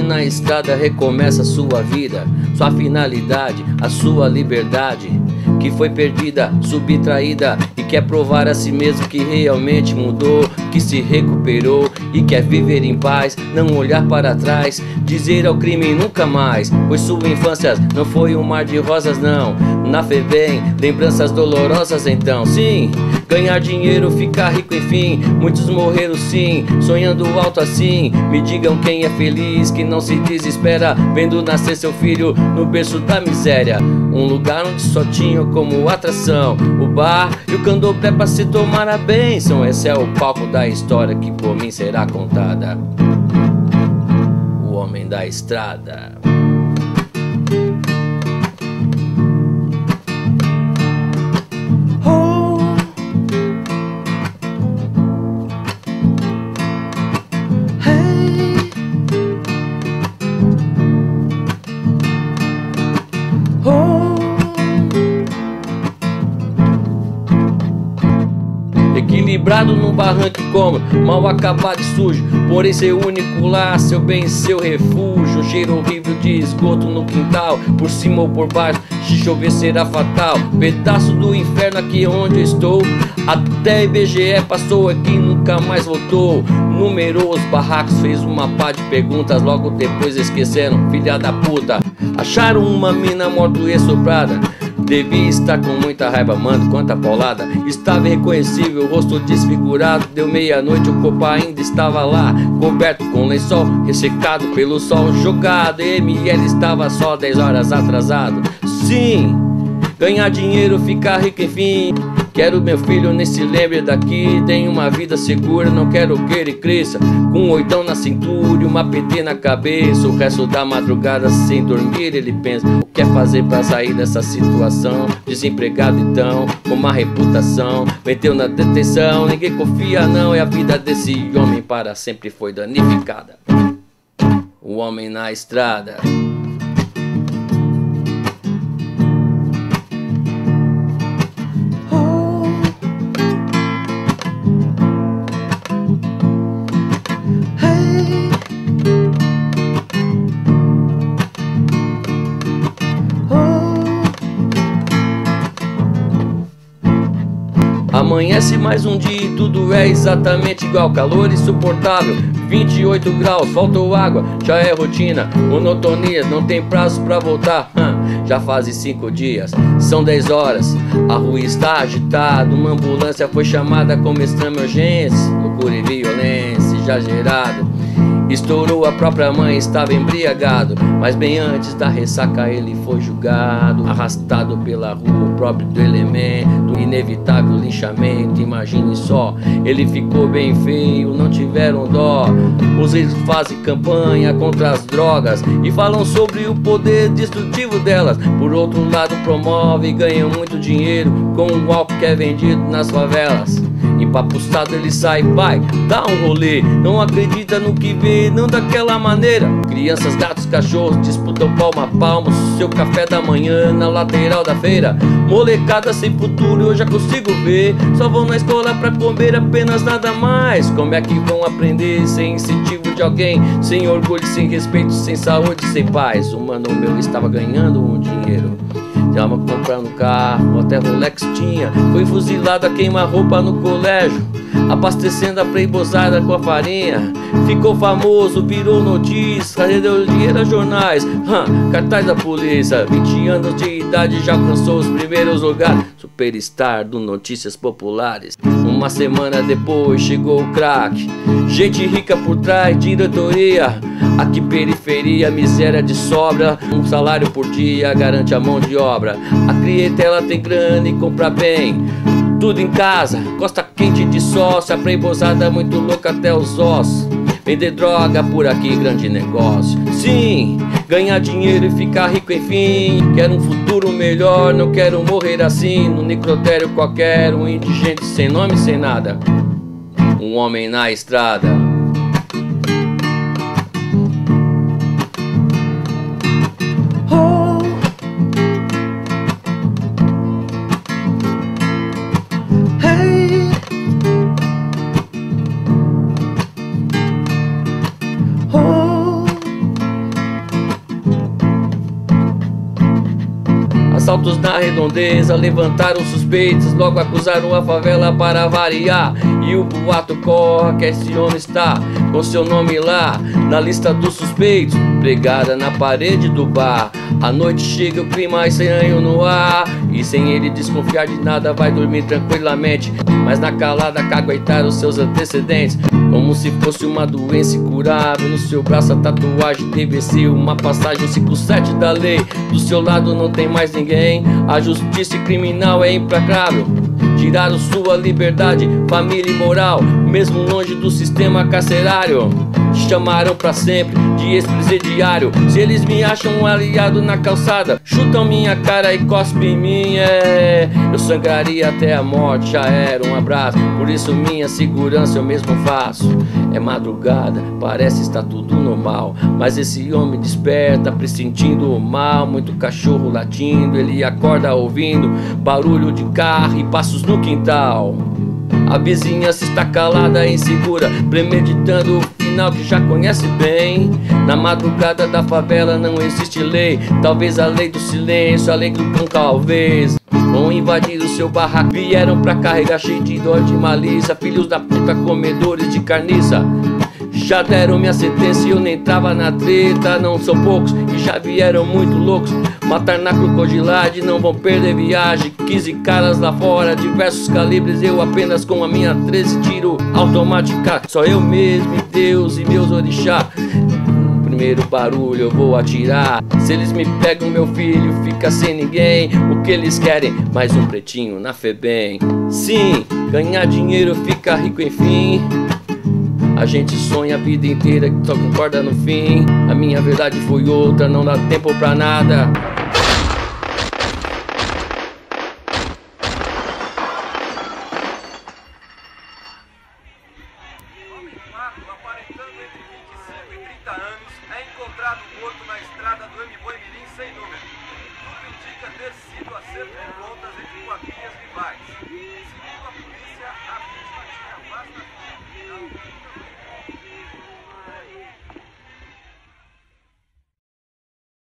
na estrada recomeça a sua vida, sua finalidade, a sua liberdade, que foi perdida, subtraída, e quer provar a si mesmo que realmente mudou, que se recuperou e quer viver em paz, não olhar para trás, dizer ao crime nunca mais, pois sua infância não foi um mar de rosas não. Na FEBEM, lembranças dolorosas então. Sim, ganhar dinheiro, ficar rico enfim, muitos morreram sim, sonhando alto assim. Me digam quem é feliz, que não se desespera, vendo nascer seu filho no berço da miséria. Um lugar onde só tinha como atração o bar e o candomblé pra se tomar a bênção. Esse é o palco da história que por mim será contada. O homem da estrada. Equilibrado num barranco cômodo, mal acabado e sujo, porém seu único lar, seu bem, seu refúgio. Um cheiro horrível de esgoto no quintal, por cima ou por baixo, se chover será fatal. Pedaço do inferno aqui onde eu estou, até IBGE passou aqui e nunca mais voltou. Numerou os barracos, fez uma pá de perguntas, logo depois esqueceram, filha da puta. Acharam uma mina morta e assoprada, devia estar com muita raiva, mano, quanta paulada. Estava irreconhecível, rosto desfigurado. Deu meia-noite, o corpo ainda estava lá, coberto com lençol, ressecado pelo sol jogado. ML estava só 10 horas atrasado. Sim, ganhar dinheiro, ficar rico enfim. Quero meu filho nem se lembre daqui, tenha uma vida segura, não quero que ele cresça com um oitão na cintura e uma PT na cabeça. O resto da madrugada sem dormir ele pensa, o que é fazer pra sair dessa situação? Desempregado então, com uma reputação, meteu na detenção, ninguém confia não. E a vida desse homem para sempre foi danificada. O homem na estrada. Amanhece mais um dia e tudo é exatamente igual. Calor insuportável, 28 graus, faltou água, já é rotina. Monotonia, não tem prazo pra voltar. Já fazem 5 dias, são 10 horas, a rua está agitada. Uma ambulância foi chamada como extrema urgência. Loucura e violência exagerado. Estourou a própria mãe, estava embriagado, mas bem antes da ressaca ele foi julgado. Arrastado pela rua, o próprio do elemento, inevitável linchamento. Imagine só, ele ficou bem feio, não tiveram dó. Os reis fazem campanha contra as drogas e falam sobre o poder destrutivo delas. Por outro lado promove e ganha muito dinheiro com o álcool que é vendido nas favelas. Empapuçado ele sai, vai, dá um rolê, não acredita no que vê, não daquela maneira. Crianças, gatos, cachorros disputam palmo a palmo seu café da manhã na lateral da feira. Molecada sem futuro eu já consigo ver, só vão na escola pra comer apenas, nada mais. Como é que vão aprender sem incentivo de alguém, sem orgulho, sem respeito, sem saúde, sem paz? O mano meu estava ganhando um dinheiro, tava comprando carro, até Rolex tinha. Foi fuzilado a queima-roupa no colégio, abastecendo a playboysada com a farinha. Ficou famoso, virou notícia, rendeu dinheiro a jornais, cartaz da polícia. 20 anos de idade já alcançou os primeiros lugares, superstar do Notícias Populares. Uma semana depois chegou o crack, gente rica por trás, diretoria. Aqui periferia, miséria de sobra, um salário por dia garante a mão de obra. A clientela tem grana e compra bem, tudo em casa, costa quente de sócio. A playboysada muito louca até os ossos. Vender droga por aqui, grande negócio. Sim, ganhar dinheiro e ficar rico enfim. Quero um futuro melhor, não quero morrer assim, num necrotério qualquer, um indigente sem nome, sem nada. Um homem na estrada. assaltos na redondeza levantaram suspeitos, logo acusaram a favela para variar. E o boato corre que esse homem está com seu nome lá na lista dos suspeitos, pregada na parede do bar. À noite chega o clima estranho no ar, e sem ele desconfiar de nada vai dormir tranquilamente, mas na calada caguetar os seus antecedentes, como se fosse uma doença incurável. No seu braço a tatuagem deve ser uma passagem 57 da lei. Do seu lado não tem mais ninguém, a justiça criminal é implacável. Tiraram sua liberdade, família e moral, mesmo longe do sistema carcerário. Chamaram pra sempre de ex-presidiário. Se eles me acham um aliado na calçada, chutam minha cara e cospem em mim, eu sangraria até a morte, já era um abraço. Por isso minha segurança eu mesmo faço. É madrugada, parece estar tudo normal, mas esse homem desperta pressentindo o mal. Muito cachorro latindo, ele acorda ouvindo barulho de carro e passos no quintal. A vizinhança está calada e insegura, premeditando o final que já conhece bem. Na madrugada da favela não existe lei, talvez a lei do silêncio, a lei do cão talvez. Vão invadir o seu barraco, vieram pra carregar cheio de dor de malícia. Filhos da puta, comedores de carniça. Já deram minha sentença e eu nem trava na treta. Não são poucos e já vieram muito loucos. Matar na crocodilagem, não vão perder viagem. 15 caras lá fora, diversos calibres. Eu apenas com a minha 13 tiro automática. Só eu mesmo e Deus e meus orixá. Primeiro barulho eu vou atirar. Se eles me pegam meu filho fica sem ninguém. O que eles querem? Mais um pretinho na Febem. Sim, ganhar dinheiro fica rico enfim. A gente sonha a vida inteira que só concorda no fim. A minha verdade foi outra, não dá tempo pra nada.